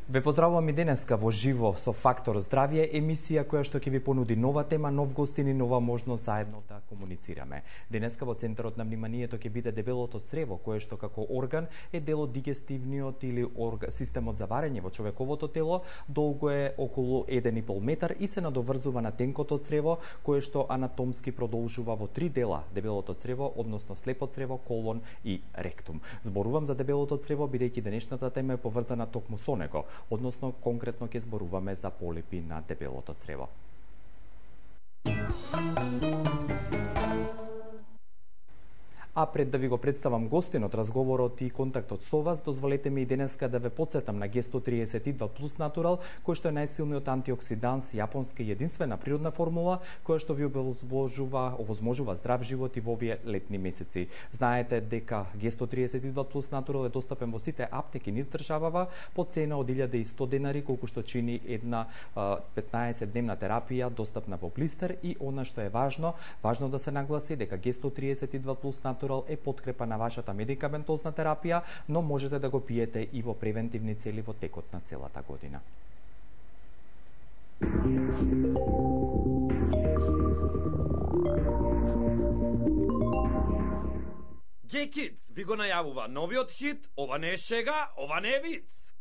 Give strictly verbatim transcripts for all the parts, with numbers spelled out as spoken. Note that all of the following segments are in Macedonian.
Ве поздравувам и денеска во живо со Фактор здравје, емисија која што ќе ви понуди нова тема, нов гостин и нова можност заедно да комуницираме. Денеска во центарот на вниманието ќе биде дебелото црево, кое што како орган е дел од дигестивниот или орг... системот за варење во човековото тело, долго е околу еден и пол метар и се надоврзува на тенкото црево, кое што анатомски продолжува во три дела: дебелото црево, односно слепо црево, колон и ректум. Зборувам за дебелото црево бидејќи денешната тема е поврзана токму со него, односно конкретно ќе зборуваме за полипи на дебелото црево. А пред да ви го представам гостинот, разговорот и контактот со вас, дозволете ми и денеска да ве потсетам на Г сто триесет и два плюс Натурал, кој што е најсилниот антиоксиданс, јапонска и единствена природна формула, која што ви овозможува, овозможува здрав живот и во овие летни месеци. Знаете дека Г сто триесет и два плюс Натурал е достапен во сите аптеки низ државава по цена од илјада и сто денари, колку што чини една петнаесет дневна терапија достапна во блистер. И она што е важно, важно да се нагласи дека Г сто триесет и два плюс Натурал е подкрепа на вашата медикаментозна терапија, но можете да го пиете и во превентивни цели во текот на целата година. Г Kids ви го најавува новиот хит "Ова не е шега, ова не е виц".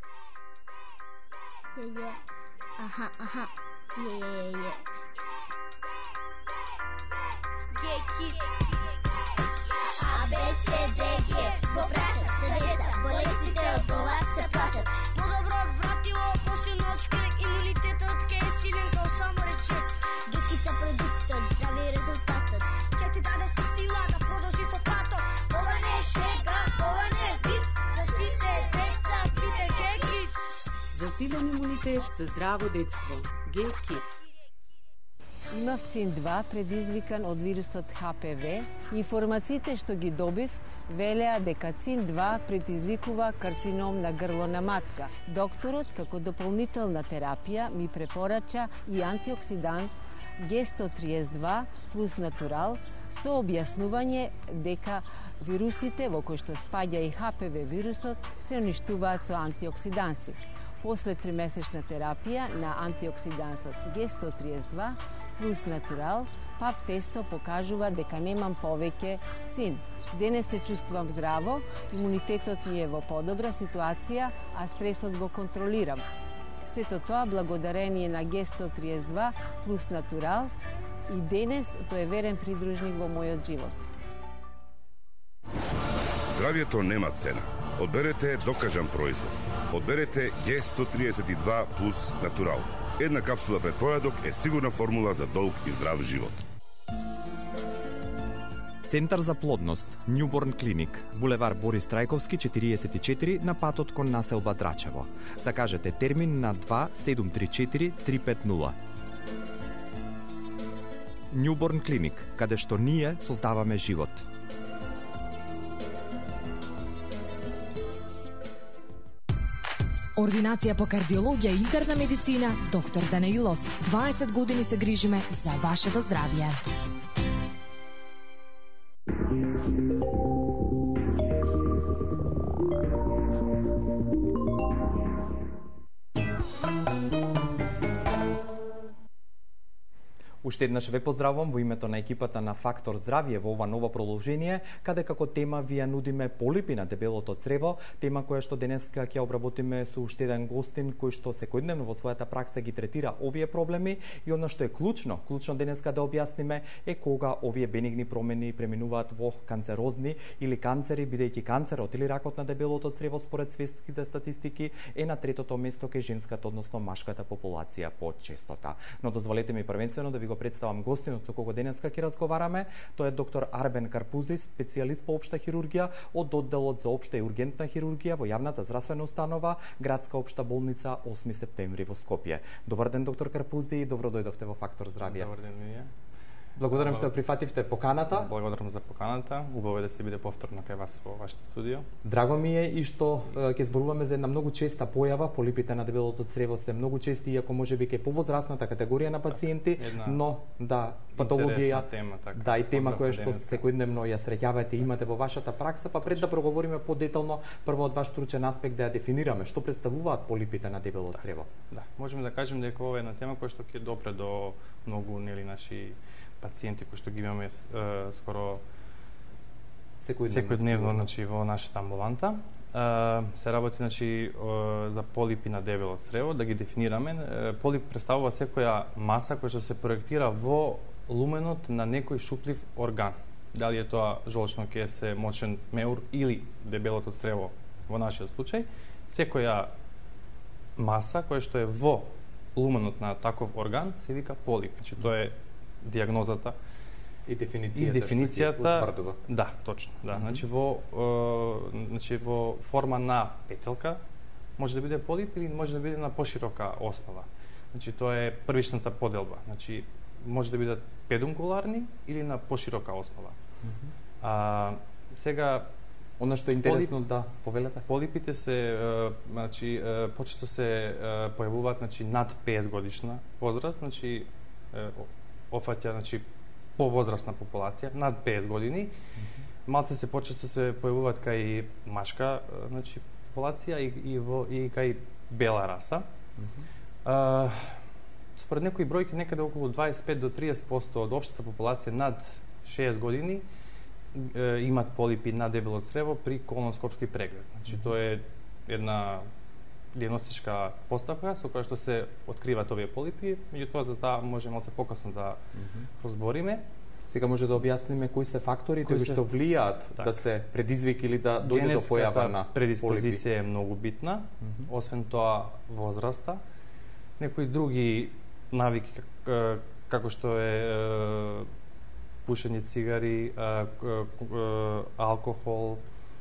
Е, е. Аха, аха. Е, е, е. Г Kids. А, Б, С, Д, Г. Го прашат за деца, болестите од глава се плашат. Подобро вратило, посилночка, имунитетот ке е силен као само речет. Дуки са продуктот, здрави резултатот. Ке ти даде сила да продолжи по патот. Ова не е шега, ова не е виц. За сите деца, пите Г Kids. За силен имунитет, за здраво детство. Г Kids. Имав цин два предизвикан од вирусот Х П В. Информациите што ги добив велеа дека цин два предизвикува карцином на грло на матка. Докторот, како дополнителна терапија, ми препорача и антиоксидант Г сто триесет и два плюс Натурал со објаснување дека вирусите во кои што спаѓа и Х П В вирусот се уништуваат со антиоксиданси. После тримесечна терапија на антиоксидансот Г сто триесет и два плюс Натурал, пап тесто покажува дека немам повеќе цин. Денес се чувствувам здраво, имунитетот ми е во подобра ситуација, а стресот го контролирам. Сето тоа благодарение на Г сто триесет и два плюс Натурал и денес тој е верен придружник во мојот живот. Здравието нема цена. Одберете докажан производ. Одберете Г сто триесет и два плюс Натурал. Една капсула пред појадок е сигурна формула за долг и здрав живот. Центар за плодност, Newborn Clinic, булевар Борис Трајковски четириесет и четири на патот кон населба Драчево. Закажете термин на два седум три четири три пет нула. Newborn Clinic, каде што ние создаваме живот. Ординација по кардиологија и интерна медицина, доктор Данаилов. дваесет години се грижиме за вашето здравје. Уште еднаш ве поздравувам во името на екипата на Фактор здравје во ова ново продолжение, каде како тема ви ја нудиме полипи на дебелото црево, тема која што денеска ќе обработиме со уште еден гостин кој што секојдневно во својата пракса ги третира овие проблеми и она што е клучно, клучно денеска да објасниме е кога овие бенигни промени преминуваат во канцерозни или канцери, бидејќи канцерот или ракот на дебелото црево според светските статистики е на третото место кај женската, односно машката популација по честота. Но дозволете ми првенствено да ви го представам гостинот со кого денеска ќе разговараме. Тој е доктор Арбен Карпузи, специјалист по општа хирургија од одделот за општа и ургентна хирургија во јавната здравствена установа Градска општа болница осми септември во Скопје. Добар ден, доктор Карпузи, и добро дојдовте во Фактор здравје. Добар ден, Мија. Благодарам што прифативте поканата. Благодарам за поканата. Убаво е да се биде повторно кај вас во вашето студио. Драго ми е и што ќе зборуваме за една многу честа појава. Полипите на дебелото црево се многу чести, иако можеби ке повозрасната категорија на пациенти, една... но да, патологија, тема, така, да, и тема која што денеска. секојдневно ја среќавате и имате во вашата пракса, па пред да проговориме подетално, прво од ваш стручен аспект да ја дефинираме, што представуваат полипите на дебело црево? Да, можеме да кажеме дека ова е една тема која што ќе допре до многу нели наши пациенти кои што ги имаме е, скоро секојдневно, секојдневно значи во нашата амбуланта. Uh, се работи значи uh, за полипи на дебело црево, да ги дефинираме. Uh, полип представува секоја маса која што се проектира во луменот на некој шуплив орган. Дали е тоа жолчно-кесе, мочен меур или дебелото црево во нашиот случај, секоја маса која што е во луменот на таков орган се вика полип. Значи тоа е дијагнозата и дефиницијата, и дефиницијата што утврдува. Да, точно, да. Mm -hmm. Значи во е, значи во форма на петелка може да биде полип или може да биде на поширока основа. Значи тоа е првичната поделба. Значи може да бидат педункуларни или на поширока основа. Mm -hmm. А сега она што е интересно полип, да повелете. Полипите се е, значи е, почесто се е, појавуваат значи над петдесет годишна возраст, значи е, офаќа значи повозрастна популација, над петдесет години. Mm -hmm. Малце се почесто се појавуваат кај машка, значи популација и, и во и кај бела раса. Mm -hmm. а, според некои бројки некаде околу дваесет и пет до триесет проценти од општата популација над шеесет години е, имат полипи на дебело црево при колоноскопски преглед. Значи mm -hmm. тоа е една дијагностичка постапка со која што се откриваат овие полипи, меѓутоа за таа може малце покасно да mm -hmm. разбориме. Сега може да објасниме кои се факторите кои, кои што влијаат так. да се предизвики или да дојде до појава на предиспозиција полипи. Е многу битна, mm -hmm. освен тоа возраста, некои други навики како што е пушење цигари, алкохол,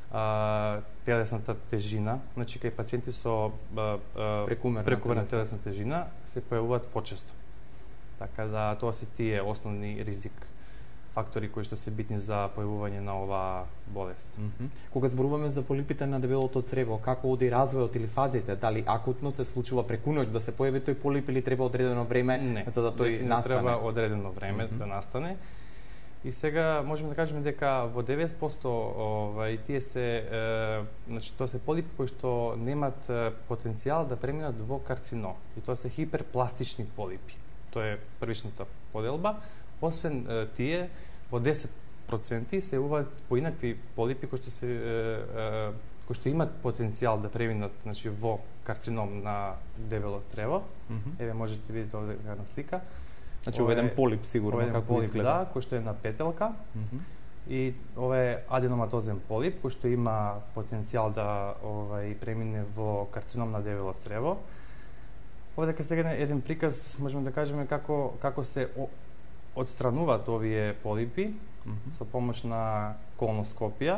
а, телесната тежина, значи кај пациенти со а, а, прекумерна, прекумерна телесна тежина се појавуваат почесто. Така да тоа се тие основни ризик фактори кои што се битни за појавување на оваа болест. Mm -hmm. Кога зборуваме за полипите на дебелото црево, како оди развојот или фазите, дали акутно се случува преку ноќ да се појави тој полип или треба одредено време не, за да тој не, настане? Треба одредено време mm -hmm. да настане. И сега можеме да кажеме дека во деветдесет проценти ова тие се е, значи тоа се полипи кои што немаат е, потенцијал да преминат во карцином. И тоа се хиперпластични полипи. Тоа е првичната поделба. Освен е, тие, во десет проценти се јавуваат поинакви полипи кои што се е, е, кои што имаат потенцијал да преминат значи во карцином на дебело црево. Mm -hmm. Еве можете да видите овде на слика. Значи ова еден полип сигурно ове како полип, изгледа. Да, кој што е на петелка. Mm -hmm. И ова е аденоматозен полип кој што има потенцијал да овај премине во карцином на дебело црево. Овде дека сега еден приказ можеме да кажеме како како се отстрануваат овие полипи mm -hmm. со помош на колоноскопија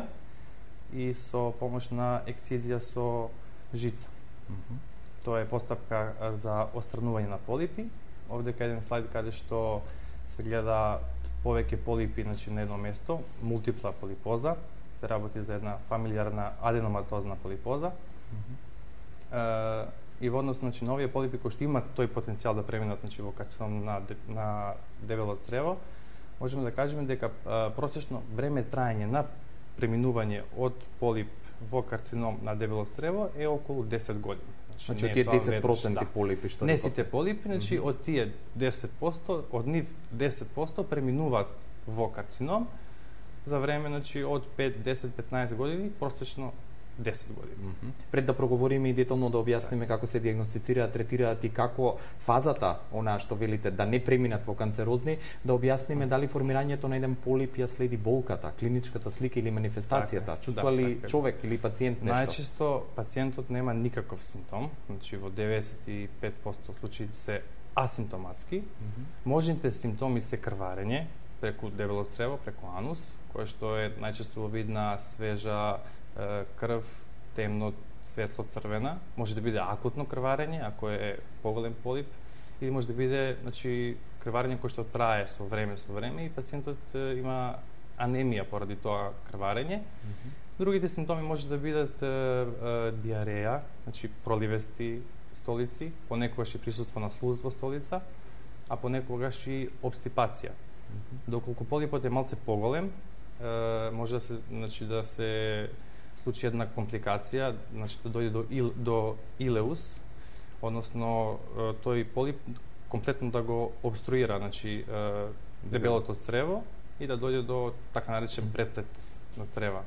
и со помош на ексцизија со жица. Mm -hmm. Тоа е постапка за отстранување на полипи. Овде е еден слайд каде што се гледа повеќе полипи значи на едно место, мултипла полипоза, се работи за една фамилиарна аденоматозна полипоза. Mm -hmm. е, и во однос значи на овие полипи кои што имаат тој потенцијал да преминат значи во карцином на на дебело црево, можеме да кажеме дека а, просечно време траење на преминување од полип во карцином на дебело црево е околу десет години. Значи, од тие десет проценти да. полипи што не сите полипи, значи mm -hmm. од тие десет проценти, од нив десет проценти преминуваат во карцином за време значи од пет, десет, петнаесет години, просечно десет години. Mm -hmm. Пред да проговориме и детално да објасниме да. како се дијагностицираат, третираат и како фазата, она што велите, да не преминат во канцерозни, да објасниме дали формирањето на еден полип ја следи болката, клиничката слика или манифестацијата. Така, чувства да, ли така. човек или пациент нешто? Најчесто пациентот нема никаков симптом, значи во деветдесет и пет проценти случаи се асимптоматски. Mm -hmm. Можните симптоми се крварење преку дебело црево, преку анус, кое што е најчесто во вид на свежа крв, темно, светло црвена, може да биде акутно крварење ако е поголем полип, или може да биде значи крварење кое што трае со време со време и пациентот има анемија поради тоа крварење. Mm -hmm. Другите симптоми може да бидат е, е, диареја, значи проливести столици, понекогаш и присуство на слуз во столица, а понекогаш и обстипација. Доколку полипот е малце поголем, е, може да се, значи, да се случи една компликација, значи да дојде до, ил, до илеус, односно е, тој полип комплетно да го обструира, значи е, дебелото црево и да дојде до така наречен преплет на црева.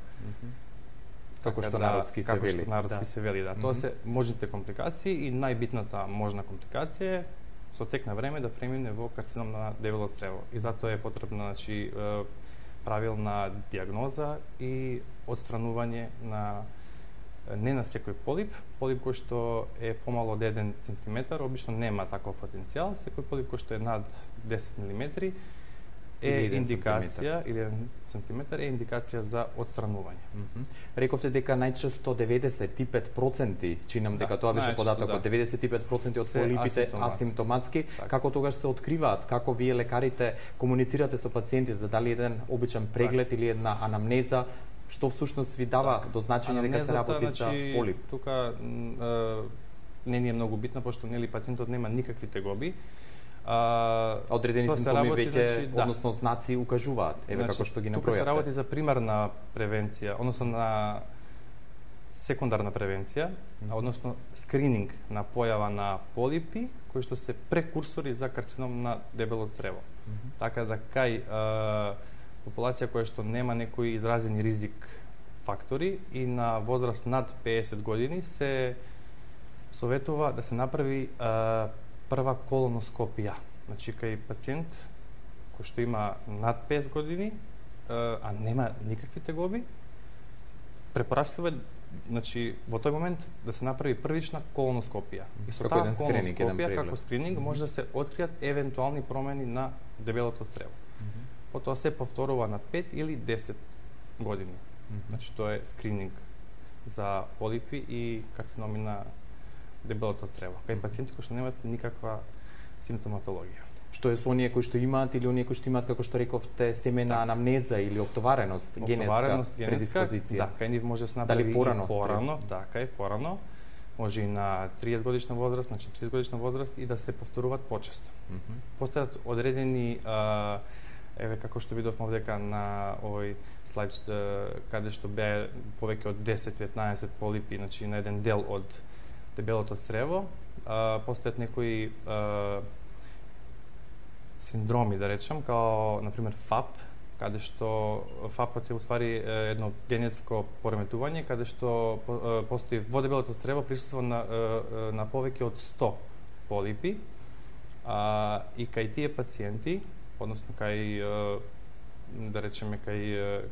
Како што да, народски се како вели. Како што народски да. се вели, да. Тоа се можните компликации и најбитната можна компликација е со тек на време да премине во карцином на дебело црево. И затоа е потребна, значи, правилна диагноза и отстранување на не на секој полип, полип кој што е помало од еден центиметар, обично нема таков потенцијал, секој полип кој што е над десет милиметри е индикација, или еден сантиметар е индикација за отстранување. Mm -hmm. Рековте дека најчесто деветдесет и пет проценти, чинам дека да, тоа беше податокот, да. деветдесет и пет проценти од полипите асимптоматски. Так. Како тогаш се откриваат? Како вие лекарите комуницирате со пациентите, дали еден обичен преглед так. или една анамнеза, што всушност ви дава так. до значење дека се работи значи, за полип? Тука е, не ни е многу битна, пошто нели пациентот нема никакви тегоби. А, одредени симптоми веќе, значи, да. односно знаци укажуваат, еве значи, како што ги набројавте. Тука се работи за примарна превенција, односно на секундарна превенција, mm -hmm. односно скрининг на појава на полипи кои што се прекурсори за карцином на дебело црево. Mm -hmm. Така да кај а, популација која што нема некои изразени ризик фактори и на возраст над педесет години се советува да се направи а, прва колоноскопија. Значи, кај пациент кој што има над педесет години, а нема никакви тегоби, препорачлива, значи, во тој момент да се направи првична колоноскопија. И со таа колоноскопија, како скрининг, mm -hmm. може да се откријат евентуални промени на дебелото црево. Mm -hmm. Потоа се повторува на пет или десет години. Mm -hmm. Значи, тоа е скрининг за полипи и карциноми на дебелото црево, кај пациенти кои што немаат никаква симптоматологија. Што е со оние кои што имаат или оние кои што имаат, како што рековте, семена так. анамнеза или оптовареност, генетска предиспозиција? Да, кај нив може да се направи Дали порано? И порано, да, кај порано, може и на триесет годишна возраст, значи триесет годишна возраст и да се повторуваат почесто. Mm -hmm. Постојат одредени, а, еве како што видовме овдека на овој слайд, каде што беа повеќе од десет-петнаесет полипи, значи на еден дел од дебелото црево, а, постојат некои а, синдроми, да речем, као, например, ФАП, каде што ФАПот е уствари едно генетско пореметување, каде што постои во дебелото црево присуство на, на повеќе од сто полипи, а, и кај тие пациенти, односно кај, да речеме, кај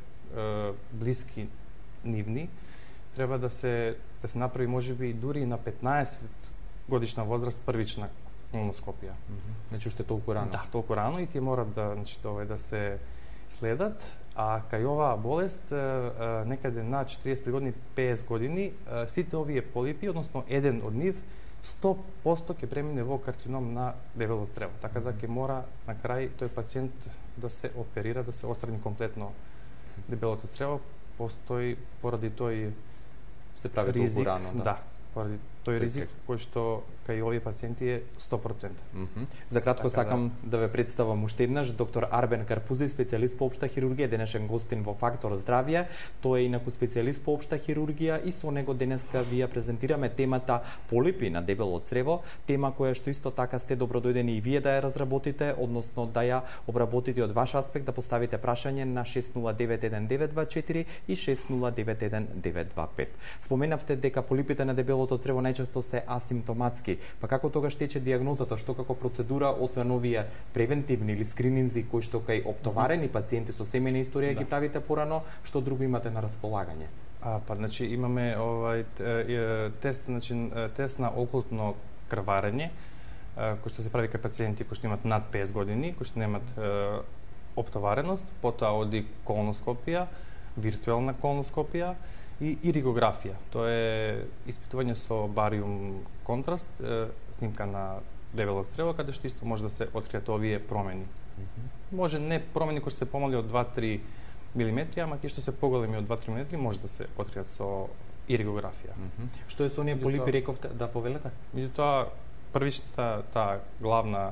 блиски нивни, треба да се да се направи можеби дури на петнаесет годишна возраст првична колоноскопија. Mm -hmm. Значи уште толку рано. Да, толку рано и тие морат да, значи, тоа е да се следат, а кај оваа болест некаде на четириесет години, педесет години, сите овие полипи, односно еден од нив, сто проценти ќе премине во карцином на дебело црево. Така да ќе мора на крај тој пациент да се оперира, да се отстрани комплетно дебелото црево, постои поради тој се прави ризик, толку рано, да. Да, поради тој ризик кој што кај овие пациенти е сто проценти. Mm -hmm. За кратко така, сакам да... да ве представам уште еднаш доктор Арбен Карпузи, специјалист по општа хирургија, денешен гостин во Фактор здравје. Тој е инаку специјалист по општа хирургија и со него денеска ви ја презентираме темата полипи на дебело црево, тема која што исто така сте добродојдени и вие да ја разработите, односно да ја обработите од ваш аспект, да поставите прашање на шест нула девет еден девет два четири и шест нула девет еден девет два пет. Споменавте дека полипите на дебелото црево најчесто се асимптоматски. Па како тогаш тече диагнозата, што како процедура, освен овие превентивни или скрининзи кои што кај оптоварени пациенти со семена историја да. ги правите порано, што друго имате на располагање? А, па, значи, имаме овај тест, значи, тест на окултно крварење, кој што се прави кај пациенти кои што имат над педесет години, кои што немат е, оптовареност, потоа оди колоноскопија, виртуелна колоноскопија и иригографија. Тоа е испитување со бариум контраст, е, снимка на дебело црево, каде што исто може да се откријат овие промени. Mm -hmm. Може не промени кои што се помали од два до три милиметри, ама тие што се поголеми од два до три милиметри може да се откријат со иригографија. Mm -hmm. Што е со оние полипи, рековте, да повелете? Меѓутоа, првичната таа главна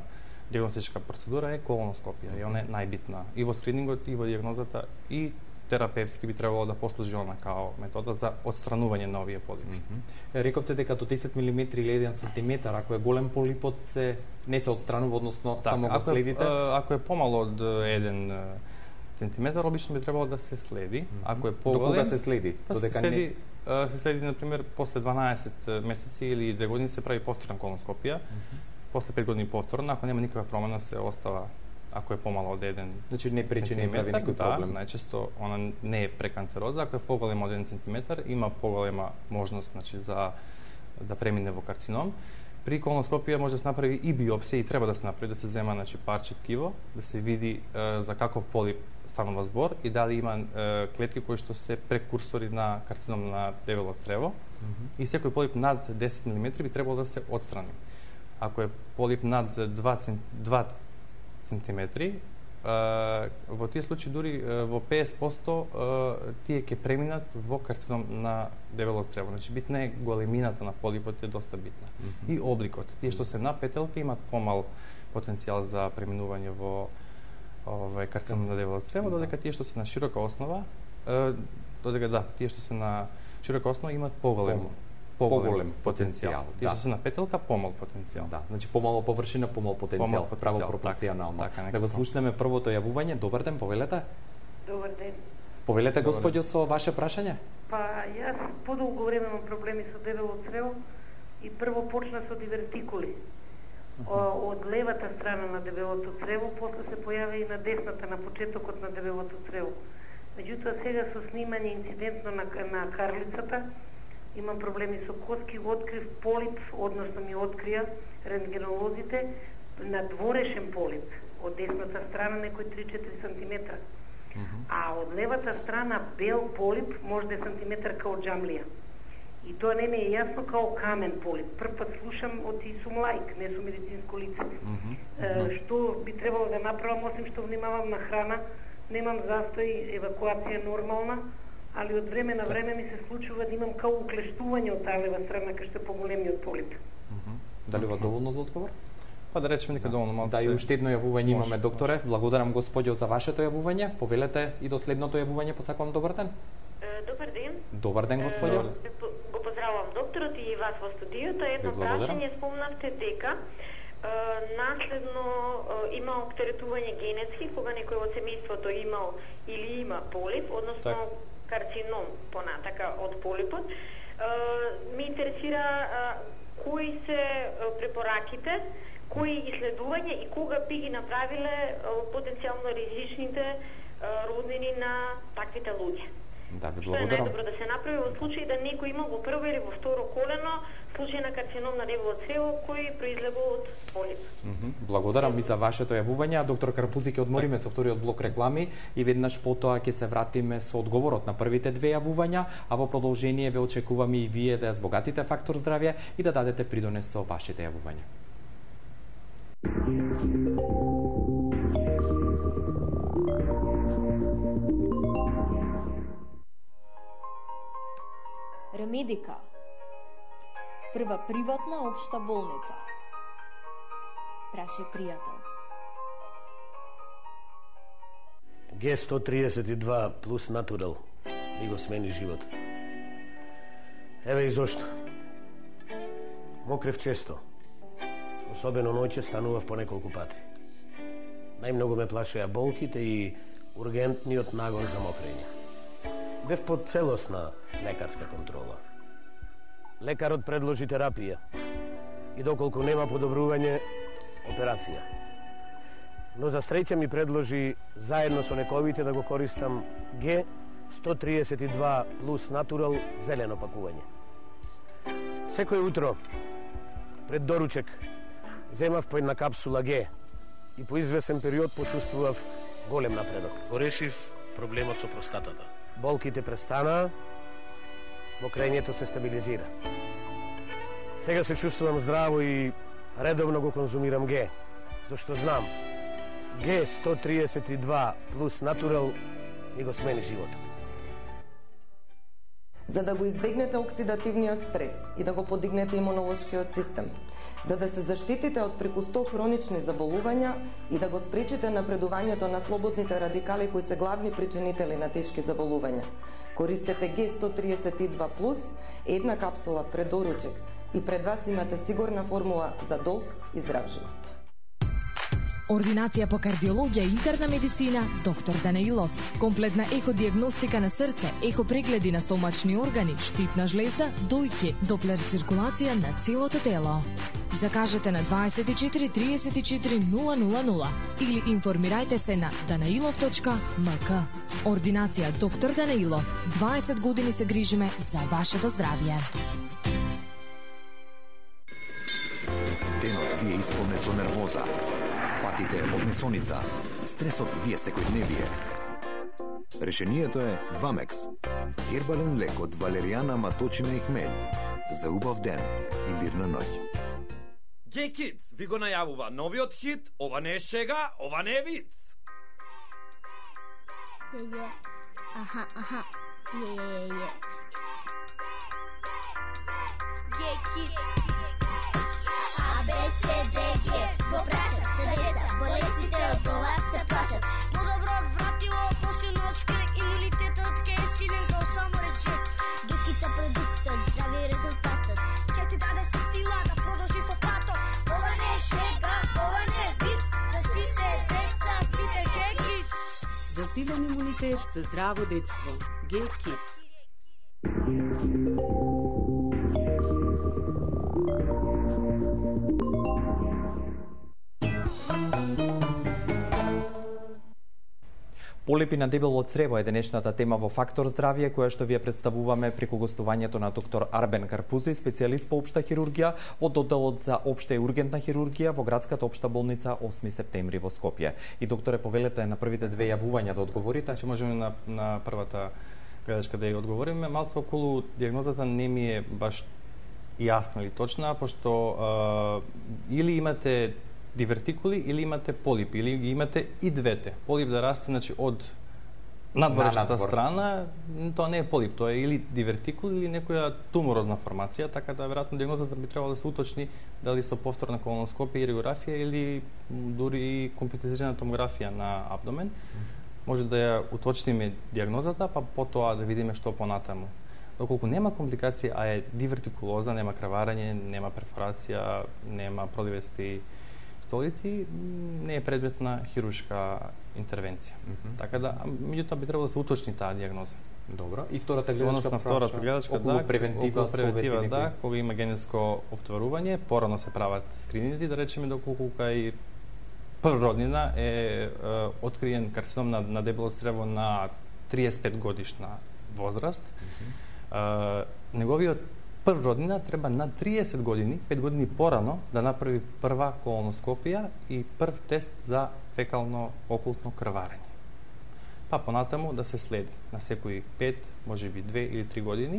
диагностичка процедура е колоноскопија. И она е најбитна и во скринингот, и во диагнозата, и терапевски би требало да послужи она као метода за отстранување на овие полипи. Mm -hmm. Рековте дека до десет милиметри или еден сантиметар, ако е голем полипот, се не се отстранува, односно так, само го следите? Е, ако е помало од еден сантиметар, обично би требало да се следи. Mm -hmm. Ако е поголем... До кога се следи? Па Додека се следи, не... се следи, например, после дванаесет месеци или две години се прави повторна колоноскопија. Mm -hmm. После пет години повторна, ако нема никаква промена, се остава ако е помало од еден. Значи не пречи, не прави никој проблем. Да, најчесто она не е преканцероза, ако е поголема од еден сантиметар, има поголема можност, значи, за да премине во карцином. При колоноскопија може да се направи и биопсија, и треба да се направи, да се зема, значи, парче ткиво, да се види е, за каков полип станува збор и дали има е, клетки кои што се прекурсори на карцином на дебело црево. Mm -hmm. И секој полип над десет милиметри би требало да се отстрани. Ако е полип над два сантиметри, во тие случаи дури во педесет проценти тие ќе преминат во карцином на дебело црево. Значи битна е големината на полипот, е доста битна. Mm -hmm. И обликот. Тие што се на петелка имат помал потенцијал за преминување во овој карцином на дебело црево, додека тие што се на широка основа, додека да, тие што се на широка основа имат поголем поголем потенцијал. Тие што се на петелка, помал потенцијал. Да, значи помало површина, помал потенцијал, право пропорционално. Така, да го слушнеме првото јавување. Добар ден, повелете. Добар ден. Повелете, господјо, со ваше прашање. Па, јас подолго време имам проблеми со дебело црево и прво почна со дивертикули. Од левата страна на дебелото црево, после се појави и на десната, на почетокот на дебелото црево. Меѓутоа, сега со снимање инцидентно на, на карлицата, имам проблеми со коски, открив полип, односно ми открија рентгенолозите на дворешен полип од десната страна, некој три-четири сантиметра. Mm -hmm. А од левата страна бел полип, може да е сантиметар као джамлија. И тоа не ми е јасно као камен полип. Прв пат слушам, од и сум лаик, не сум медицинско лице. Mm -hmm. е, што би требало да направам, осим што внимавам на храна, немам застој, евакуација нормална, али од време на време ми се случува да имам као уклештување од таа лева страна, кај што е поголемиот полип. Mm -hmm. Дали ова доволно за одговор? Па да речеме дека доволно малку. Да, и уште едно јавување имаме, докторе. Благодарам, господјо, за вашето јавување. Повелете и до следното јавување, посакувам добар ден. Добар ден. Добар ден, господјо. Го поздравувам докторот и вас во студиото. Едно прашање, спомнавте дека наследно има оптеретување генетски, кога некој од семејството имал или има полип, односно так. карцином понатака од полипот. Ме интересира кои се препораките, кои исследувања и кога би ги направиле потенцијално ризичните роднини на таквите луѓе. Да, ви благодарам. Што е најдобро да се направи во случај да некој има во прво или во второ колено случај на карцином на дебело црево кој произлегува од полип. Mm -hmm. Благодарам и за вашето јавување. Доктор Карпузи, ќе одмориме со вториот блок реклами и веднаш потоа ќе се вратиме со одговорот на првите две јавувања, а во продолжение ве очекуваме и вие да ја збогатите фактор здравје и да дадете придонес со вашите јавувања. Ремедика, прва приватна општа болница. Прашај пријател. Г сто триесет и два плюс Натурал ми го смени животот. Еве и зошто. Мокрев често. Особено ноќе станував по неколку пати. Најмногу ме плашеа болките и ургентниот нагон за мокрење. Бев под целосна лекарска контрола. Лекарот предложи терапија и доколку нема подобрување, операција. Но за среќа ми предложи заедно со лековите да го користам Г сто триесет и два плюс Натурал зелено пакување. Секој утро пред доручек земав по една капсула Г и по извесен период почувствував голем напредок. Го решив проблемот со простатата. Болките престанаа, мокрењето се стабилизира. Сега се чувствувам здраво и редовно го конзумирам Г, зашто знам, Г сто триесет и два плюс Натурал ми го смени животот. за да го избегнете оксидативниот стрес и да го подигнете имунолошкиот систем, за да се заштитите од преку сто хронични заболувања и да го спречите напредувањето на слободните радикали кои се главни причинители на тешки заболувања. Користете Г сто триесет и два плюс, една капсула пред доручек и пред вас имате сигурна формула за долг и здрав живот. Ординација по кардиологија и интерна медицина, доктор Данаилов. Комплетна еходиагностика на срце, ехопрегледи на стомачни органи, штитна жлезда, дојки, доплер циркулација на целото тело. Закажете на дваесет и четири триесет и четири нула нула нула или информирајте се на данаилов точка ем ка. Ординација доктор Данаилов. дваесет години се грижиме за вашето здравје. Денот ви е исполнет со нервоза. Патите од месоница, стресот ви е секојдневие. Решението е Вамекс. Хербален лек од валеријана, маточина и хмель. За убав ден и мирна ноќ. Gay Kids ви го најавува новиот хит "Ова не е шега, ова не е виц". Е, е. Аха, аха. Е, е, е. Gay Kids. А, Б, С, Д, Г. Го прашат се деца, болестите од ова се плашат. Подобро од вратило, после ночка, имунитетот ке е силен као само рече. Дукица продуктот, здрави резултатот. Ке ти даде сила да продолжи по патот. Ова не е шега, ова не е виц. За сите деца, пите Gay Kids. За силен имунитет, за здраво детство. Gay Kids. Полипи на дебело црево е денешната тема во Фактор здравје, која што ви ја представуваме преку гостувањето на доктор Арбен Карпузи, специјалист по општа хирургија од одделот за општа и ургентна хирургија во градската општа болница осми септември во Скопје. И докторе, повелете на првите две јавувања да одговорите. Значи можеме на на првата гледачка да ја одговориме. Малку околу дијагнозата не ми е баш јасна или точна, пошто е, или имате дивертикули или имате полипи, или ги имате и двете. Полип да расте, значи, од надворешната надвор. страна, тоа не е полип, тоа е или дивертикул или некоја туморозна формација, така да веројатно дијагнозата би требало да се уточни дали со повторна колоноскопија и регографија или дури и компјутеризирана томографија на абдомен. Може да ја уточниме дијагнозата, па потоа да видиме што понатаму. Доколку нема компликација, а е дивертикулоза, нема крварење, нема перфорација, нема продивести столици, не е предмет на хируршка интервенција. Mm -hmm. Така да, меѓутоа би требало да се уточни таа дијагноза. Добро. И втората гледачка праша, втората гледачка, околу да, превентива, околу превентива, совети, да, кога има генетско обтварување, порано се прават скрининзи, да речеме доколку кај првроднина е, е откриен карцином на, на дебело црево на триесет и пет годишна возраст. Mm -hmm. е, неговиот првроднина треба на триесет години, пет години порано, да направи прва колоноскопија и прв тест за фекално окултно крварење. Па понатаму да се следи на секои пет, можеби две или три години.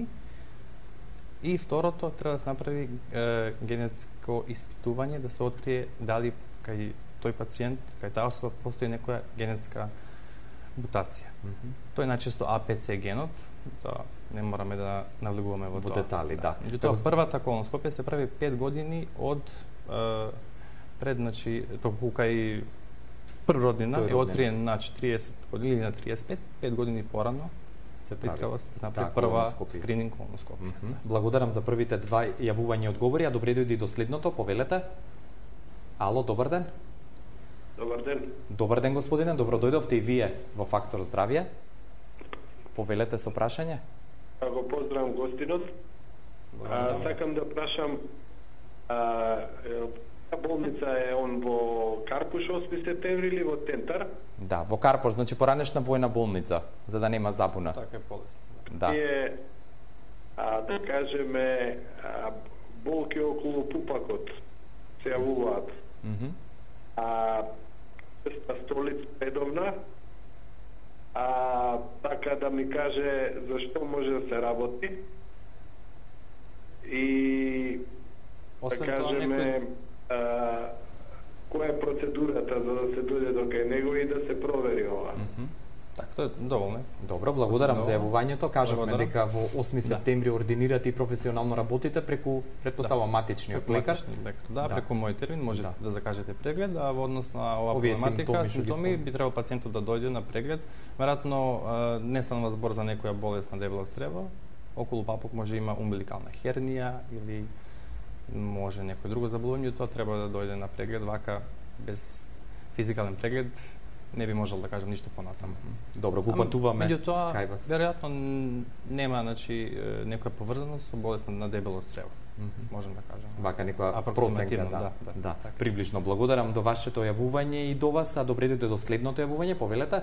И второто, треба да се направи е, генетско испитување, да се открие дали кај тој пациент, кај таа особа постои некоја генетска мутација. Mm -hmm. Тој е најчесто А П Ц генот, да не мораме да навлегуваме во, во тоа. детали, да. Меѓутоа, првата колоноскопија се прави пет години од е, пред, значи, толку кај првроднина е откриен, значи, триесет години или на триесет и пет, пет години порано се прави. Треба да се направи да, прва скрининг колоноскопија. Mm -hmm. Да. Благодарам за првите два јавувања и одговори, а добре дојди до следното, повелете. Ало, добар ден. Добар ден. Добар ден, господине, добро дојдовте и вие во Фактор здравје. Повелете со прашање. Го поздравам гостинот. А, сакам да прашам, а, болница е он во Карпуш осми септември или во Тентар? Да, во Карпуш, значи поранешна војна болница, за да нема забуна. Така е полесно. Да. Тие, а, да кажеме, а, болки околу пупакот се јавуваат. Mm -hmm. А столица редовна, а така да ми каже зашто може да се работи и освен да кажеме некој... а, која е процедурата за да се дојде до кај него и да се провери ова. Mm -hmm. Так, Тоа е доволно. Добро, благодарам за јавувањето. Кажавме дека во осми Да. септември ординирате и професионално работите преку претпоставам матичниот лекар. Матичниот лекар. Да, преку мој термин можете да. да закажете преглед, а во однос на оваа Овие проблематика, симптоми што ги симптоми спомнав. би требало пациентот да дојде на преглед. Веројатно не станува збор за некоја болест на дебело црево, околу папок може има умбиликална хернија или може некој друго заболување, тоа треба да дојде на преглед, вака без физикален преглед не би можел да кажам ништо понатаму. Добро, го патуваме Меѓутоа, кај вас. веројатно нема, значи, некоја поврзаност со болест на дебело црево. Mm -hmm. Можем да кажам. Вака некоја Апроксимативно, проценка, да, да, да, да, да. Приближно. Благодарам до вашето јавување и до вас, а добре дојде до следното јавување, повелете.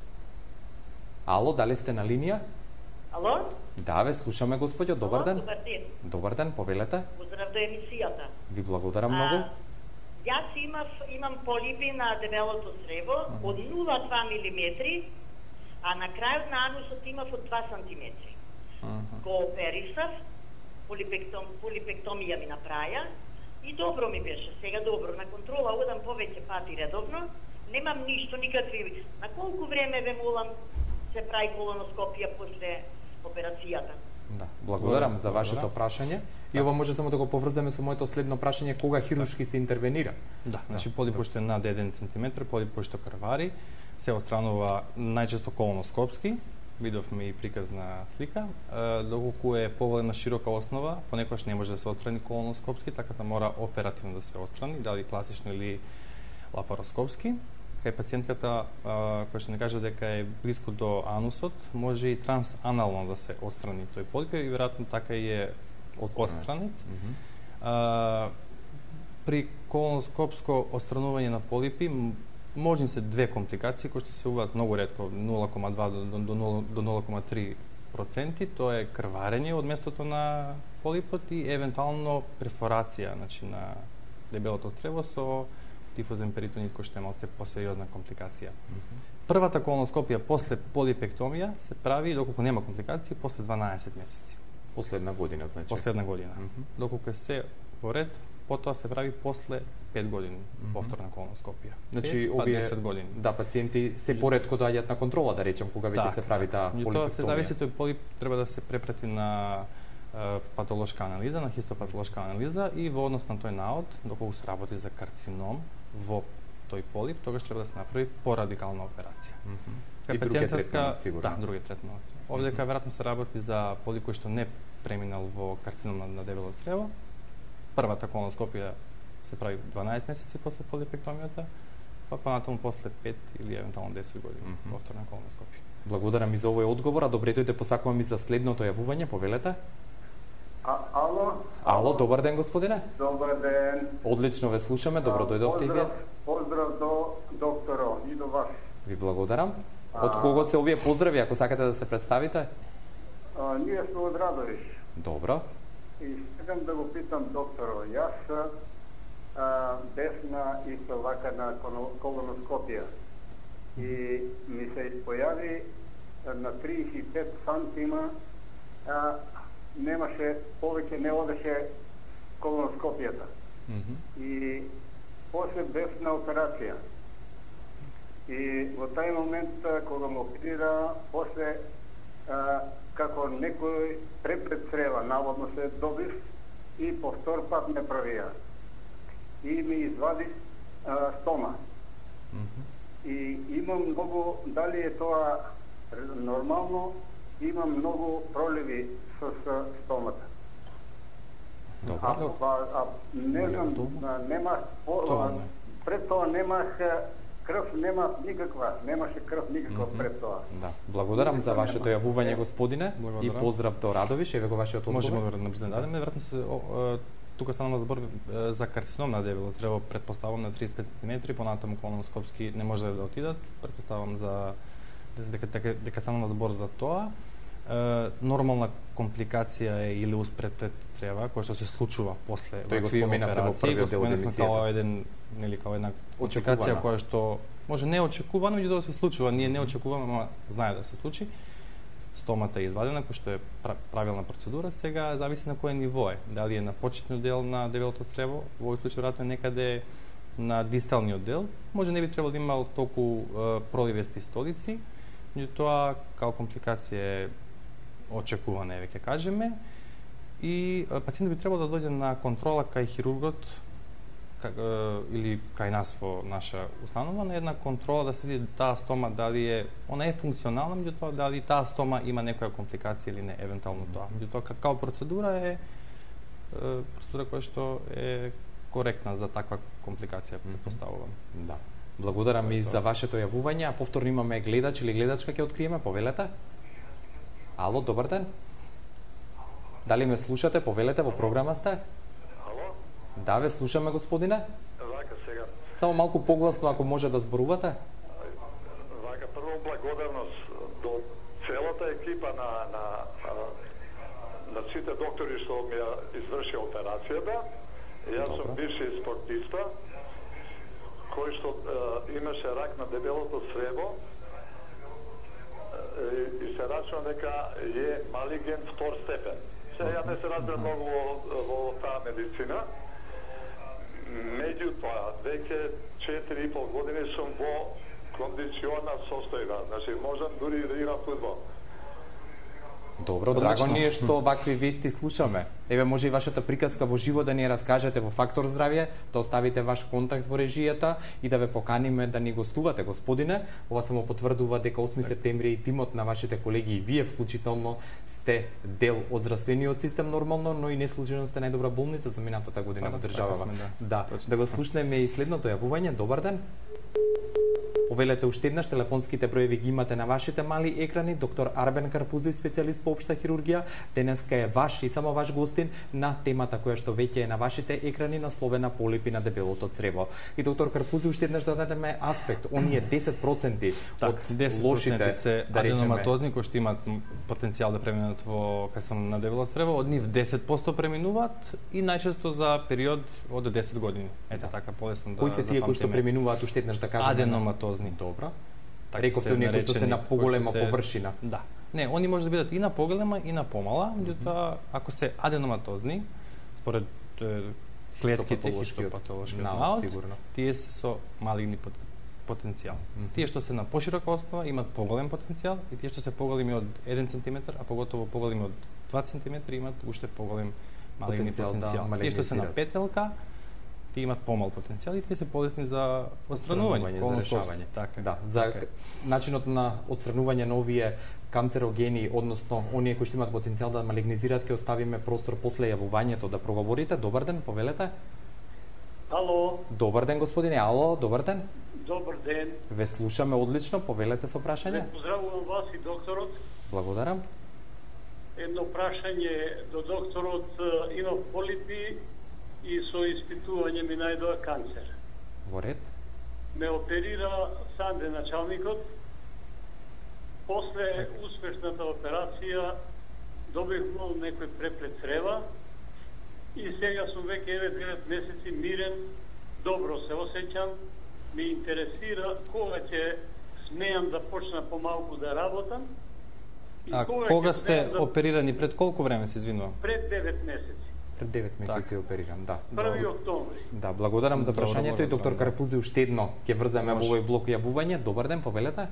Ало, дали сте на линија? Ало? Да, ве слушаме, господјо. Добар ден. Добар ден. Добар ден, повелете. Поздрав до емисијата. Ви благодарам многу. Јас имав, имам полипи на дебелото црево од нула целу две милиметри, а на крајот на анусот имав од два сантиметри. Го оперисав, полипектом, полипектомија ми направија и добро ми беше. Сега добро, на контрола одам повеќе пати редовно, немам ништо, никакви. На колку време ве молам се прави колоноскопија после операцијата? Да, благодарам за вашето прашање. И ова може само да го поврземе со моето следно прашање, кога хируршки се интервенира? Да, значи полип кој што е над еден сантиметар, полип кој што крвари, се отстранува најчесто колоноскопски, видовме и приказна слика, доколку е поволена широка основа, понекогаш не може да се отстрани колоноскопски, така да мора оперативно да се отстрани, дали класично или лапароскопски. Кај пациентката која што не каже дека е близко до анусот, може и трансанално да се отстрани тој полип и веројатно така и е отстранет. Mm -hmm. а, при колоноскопско отстранување на полипи можни се две компликации кои што се уваат многу ретко, нула целу два до нула целу три проценти, тоа е крварење од местото на полипот и евентуално перфорација, значи на дебелото црево со дифузен перитонит кој што е малце посериозна компликација. Mm -hmm. Првата колоноскопија после полипектомија се прави доколку нема компликации после дванаесет месеци. Последна година, значи. Последна година. Mm -hmm. Доколку е се во ред, потоа се прави после пет години mm -hmm. повторна колоноскопија. Значи, па овие десет години. Да, пациенти се поретко доаѓаат на контрола, да речем, кога веќе се прави таа полипектомија. Тоа се зависи, тој полип треба да се препрати на патолошка анализа, на хистопатолошка анализа и во однос на тој наод, доколку се работи за карцином во тој полип, тогаш треба да се направи порадикална операција. Mm -hmm. И други третмани, сигурно. Да, други третмани. Овде дека веројатно се работи за полип кој што не преминал во карцином на, на дебело црево. Првата колоноскопија се прави дванаесет месеци после полипектомијата, па понатаму после пет или евентуално десет години mm -hmm. повторна колоноскопија. Благодарам и за овој одговор, а добре дојде посакувам и за следното јавување, повелете. А, ало? Ало, добар ден, господине. Добар ден. Одлично ве слушаме, добро дојдовте и вие. Поздрав до докторо и до вас. Ви благодарам. Од кого се овие поздрави, ако сакате да се представите? А, ние сме од Радовиш. Добро. И сакам да го питам докторо, јас а, десна исто вака на колоноскопија и ми се појави на триесет и пет сантима, а, немаше, повеќе не одеше колоноскопијата. Mm -hmm. И после бев на операција. И во тај момент, кога ме оперира, после, а, како некој препред црева, наводно се добив и по втор пат ме правија. И ми извади а, стома. Mm -hmm. И имам многу, дали е тоа нормално, имам многу проливи со, со стомата. Добро. А, а, а не знам, нема, пред тоа немах крв, нема никаква, немаше крв никаква mm -hmm. пред тоа. Да. Благодарам за вашето јавување, господине, Благодарам. и поздрав до Радовиш, еве го вашиот одговор. Можеме да напред дадеме, веројатно се о, тука станува збор за карцином на дебело црево, претпоставам на триесет и пет сантиметри, понатаму колоноскопски не може да отидат, претпоставам за дека дека, дека станува збор за тоа. Е, нормална компликација е или успред пред црева, која што се случува после тој го споменавте во првиот дел од емисијата. Као еден, нели, као една компликација која што може неочекувано, меѓутоа се случува, ние не очекуваме, ама знае да се случи. Стомата е извадена, кој што е правилна процедура, сега зависи на кој ниво е. Дали е на почетниот дел на дебелото црево, во овој случај веројатно некаде на дисталниот дел, може не би требало да има толку проливести столици, меѓутоа као компликација е очекувана, еве ќе кажеме, и пациентот би требало да дојде на контрола кај хирургот или кај нас во наша установа, на една контрола да се види таа стома дали е, она е функционална, меѓутоа дали таа стома има некоја компликација или не, евентуално тоа. Меѓутоа као процедура е процедура која што е коректна за таква компликација, претпоставувам. Да. Благодарам и за вашето јавување, а повторно имаме гледач или гледачка ќе откриеме, повелете. Ало, добар ден. Дали ме слушате, повелете, во програма сте? Ало? Да, ве слушаме, господине. Вака сега. Само малку погласно, ако може да зборувате. Вака, прво благодарност до целата екипа на, на, на сите доктори што ми ја изврши операцијата. Јас сум бивши спортиста, кој што е, имаше рак на дебелото црево и, и се рачува дека е малиген втор степен. Сега ја не се разбира многу во, во таа медицина. Меѓутоа, веќе четири и пол години сум во кондициона состојба. Значи, можам дури да играм фудбал. Добро, драго ни е што вакви вести слушаме. Еве, може и вашата приказка во живо да ни ја раскажете во Фактор здравје, да оставите ваш контакт во режијата и да ве поканиме да ни гостувате, господине. Ова само потврдува дека осми септември и тимот на вашите колеги и вие вклучително сте дел од здравствениот систем нормално, но и неслучајно сте најдобра болница за минатата година во државава. Да, да го слушнеме и следното јавување. Добар ден. Повелете уште еднаш, телефонските броеви ги имате на вашите мали екрани. Доктор Арбен Карпузи, специјалист по општа хирургија, денеска е ваш и само ваш гостин на темата која што веќе е на вашите екрани, насловена полипи на дебелото црево. И доктор Карпузи, уште еднаш да дадеме аспект, оние десет проценти так, од лошите се да аденоматозни кои што имаат потенцијал да преминат во карцином на дебелото црево, од нив десет проценти преминуваат и најчесто за период од десет години. Ете така полесно да. Кои се тие кои што преминуваат, уште еднаш да кажеме? Аденоматозни. Добро. Рековте оние кои што се на поголема се... површина. Да. Не, они може да бидат и на поголема и на помала, меѓутоа ако се аденоматозни, според клетките хистопатолошкиот наод, сигурно. Тие се со малигни пот... потенцијал. Mm -hmm. Тие што се на поширока основа имаат поголем потенцијал и тие што се поголеми од еден сантиметар, а поготово поголеми од два сантиметри имаат уште поголем малигни потенцијал. потенцијал. Да, тие што се на петелка тие имаат помал потенцијал и тие се полесни за отстранување, за решавање. Така, да, за така. Начинот на отстранување на овие канцерогени, односно оние кои што имаат потенцијал да малигнизираат, ќе оставиме простор после јавувањето да проговорите. Добар ден, повелете. Ало. Добар ден, господине. Ало, добар ден. Добар ден. Ве слушаме одлично, повелете со прашање. Ве поздравувам вас и докторот. Благодарам. Едно прашање до докторот. Имам полипи и со испитување ми најдоа канцер. Во ред. Ме оперира Санде началникот. После успешната операција добив некој преплет црева и сега сум веќе еве девет месеци мирен, добро се осеќам, ми интересира кога ќе смеам да почна помалку да работам. А кога, кога сте да... оперирани, пред колку време се извинувам? Пред девет месеци. Пред девет месеци опериран, да. први октомври. Да, благодарам за прашањето и доктор Карпузи уште едно ќе врземе во овој блок јавување. Добар ден, повелете.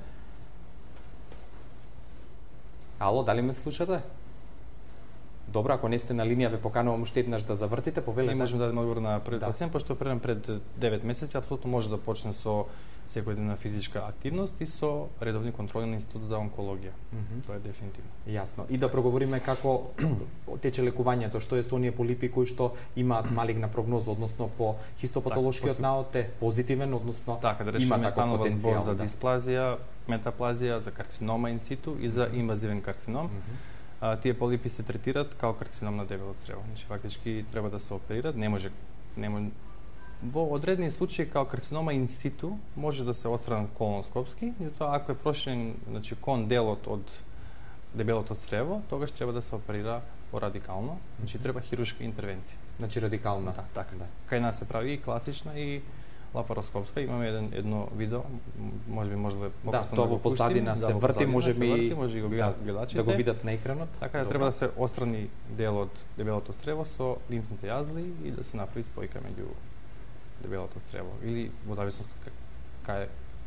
Ало, дали ме слушате? Добро, ако не сте на линија, ве поканувам уште еднаш да завртите, повелете. Не можеме да дадеме одговор на првиот да. пациент, пошто оперирам пред девет месеци, апсолутно може да почне со секојдневна физичка активност и со редовни контроли на Институт за онкологија. Mm -hmm. Тоа е дефинитивно. Јасно. И да проговориме како тече лекувањето, што е со оние полипи кои што имаат малигна прогноза, односно по хистопатолошкиот наод е позитивен, односно така, да има таков потенцијал за да. дисплазија, метаплазија, за карцинома инситу и за инвазивен карцином. Mm -hmm. А, тие полипи се третираат као карцином на дебелото црево. Значи фактички треба да се оперираат, не може не може во одредени случаи као карцинома инситу може да се отстранат колоноскопски, меѓутоа ако е проширен, значи кон делот од дебелото црево, тогаш треба да се оперира порадикално, значи треба хируршка интервенција. Значи радикална. Да, така. Да. Кај нас се прави и класична и лапароскопска. Имаме еден едно видео, можеби може да покажам. Да, тоа во позадина се врти, можеби може го видат гледачите. Да го видат на екранот. Така да треба да се отстрани дел од дебелото црево со лимфните јазли и да се направи спојка меѓу дебелото црево или во зависност кај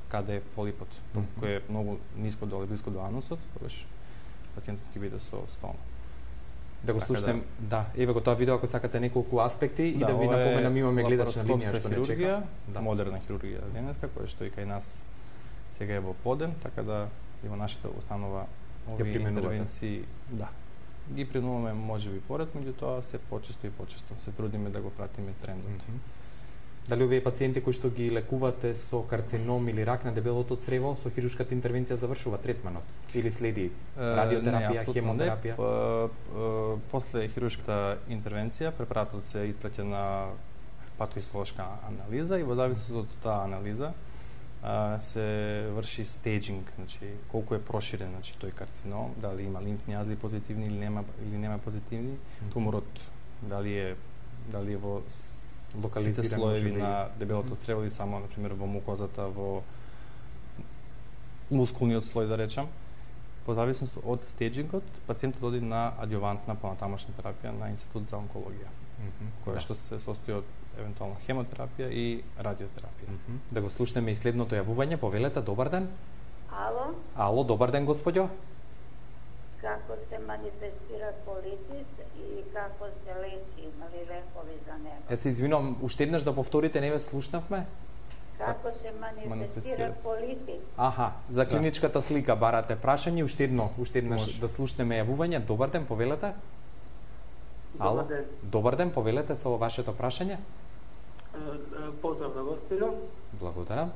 каде е полипот. Доколку е многу ниско доле, близко до анусот, тогаш пациентот ќе биде со стома. Да го слушнем, да. да, еве го тоа видео ако сакате неколку аспекти и да, да ви напоменам имаме гледачна линија што не чека. Да. Модерна хирургија денеска, која што и кај нас сега е во подем, така да и во нашата установа овие интервенции, да. Ги принуваме можеби поред, меѓутоа се почесто и почесто се трудиме да го пратиме трендот. Mm -hmm. Дали овие пациенти кои што ги лекувате со карцином или рак на дебелото црево, со хируршката интервенција завршува третманот или следи радиотерапија, не, хемотерапија? Не, после хируршката интервенција препаратот се испраќа на патохистолошка анализа и во зависност од таа анализа се врши стейджинг, значи колку е проширен, значи тој карцином, дали има лимфни јазви позитивни или нема или нема позитивни, туморот дали е дали е во сите слоеви на дебелото црево или само, например, во мукозата, во мускулниот слој, да речам. По зависност од стеджингот, пациентот оди на адјувантна понатамошна терапија на Институт за онкологија, mm -hmm. која да. што се состои од евентуално хемотерапија и радиотерапија. Mm -hmm. Да го слушнеме и следното јавување, повелете, добар ден. Ало? Ало, добар ден, господјо. Како се манифестира колитис и како се лечи, имали лекови за него? Ја се извинувам, уште еднаш да повторите, не ве слушнавме? Како се манифестира колитис? Аха, за клиничката слика барате прашање, уште едно, уште еднаш да слушнеме јавување. Добар ден, повелете. Добар ден. Добар ден, повелете со вашето прашање. Поздрав на гостино. Благодарам.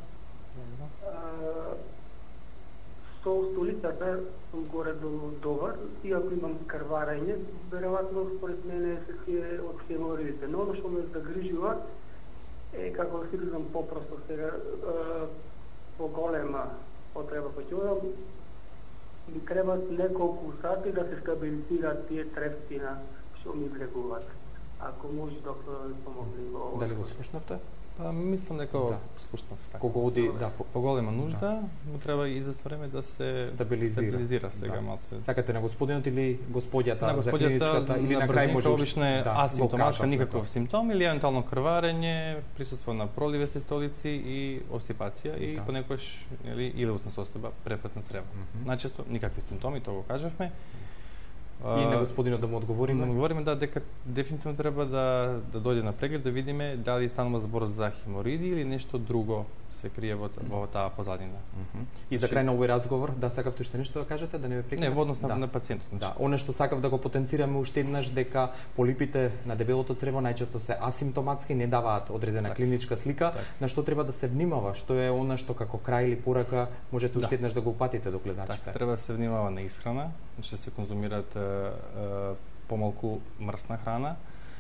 Со столицата сум горе до добар, иако имам крварење, веројатно според мене се е од хеморидите. Но оно што ме загрижува е како да си гледам попросто сега поголема потреба кој ќе одам, ми требат неколку сати да се стабилизираат тие трепти што ми влегуваат. Ако може доктор да ми помогне во ова. Дали го слушнавте? Па мислам дека да. слушнав така. Кога оди, да, поголема нужда, да. му треба и за време да се стабилизира, стабилизира сега да. малце. Сакате на господинот или господјата на за клиничката или на, на крај може обично е да, асимптоматска никаков да. симптом или евентуално крварење, присуство на проливести столици и остипација и да. понекогаш или или устна состојба препред на црево. Mm -hmm. Најчесто никакви симптоми, тоа го кажавме. И на господинот да му одговориме. Да му одговориме да дека дефинитивно треба да да дојде на преглед да видиме дали станува збор за хемориди или нешто друго се крие во, во таа позадина. Mm -hmm. И за крај на овој разговор, да сакавте уште нешто да кажете, да не ме прекинете? Не, во однос на, да. на пациентот. Да, оно што сакав да го потенцираме уште еднаш дека полипите на дебелото црево најчесто се асимптоматски, не даваат одредена так. клиничка слика, так. на што треба да се внимава, што е она што како крај или порака можете уште да. еднаш да го упатите до гледачите. Так, треба да се внимава на исхрана, значи се конзумираат помалку мрсна храна,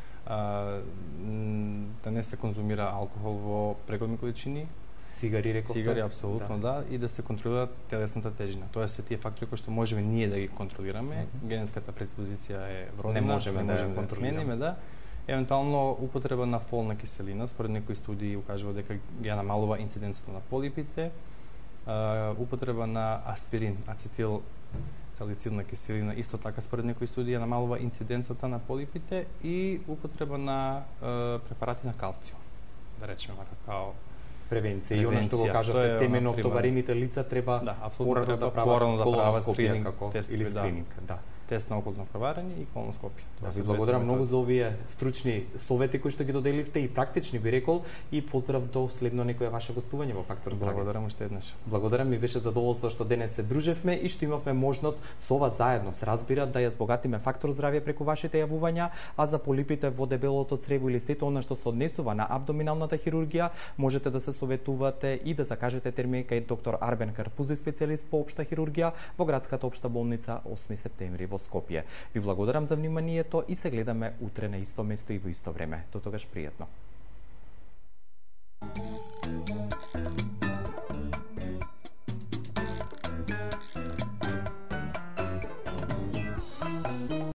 а, да не се конзумира алкохол во преголеми количини, цигари реков. Цигари апсолутно да. да, и да се контролира телесната тежина. Тоа се тие фактори кои што можеме ние да ги контролираме. Mm -hmm. Генетската предиспозиција е вродена, не можеме, не можеме да, да смениме, да. Евентуално употреба на фолна киселина, според некои студии укажува дека ја намалува инциденцата на полипите. Uh, употреба на аспирин, ацетил салицилна киселина, исто така според некои студии намалува инциденцата на полипите и употреба на uh, препарати на калциум. Да речеме као превенција. И она што го кажавте, семено товарените лица треба да, порано да прават да колоноскопија како тест, или скрининг, да. Тест на околно крварење и колоноскопија. Да, ви благодарам многу за овие стручни совети кои што ги доделивте и практични би рекол и поздрав до следно некое ваше гостување во Фактор здравје. Благодарам уште еднаш. Благодарам, ми беше задоволство што денес се дружевме и што имавме можност со ова заедно се разбира да ја збогатиме Фактор здравје преку вашите јавувања, а за полипите во дебелото црево или сето она што се однесува на абдоминалната хирургија, можете да се советувате и да закажете термин кај доктор Арбен Карпузи, специјалист по општа хирургија во градската општа болница осми септември во Скопје. Ви благодарам за вниманието и се гледаме утре на исто место и во исто време. До тогаш пријатно.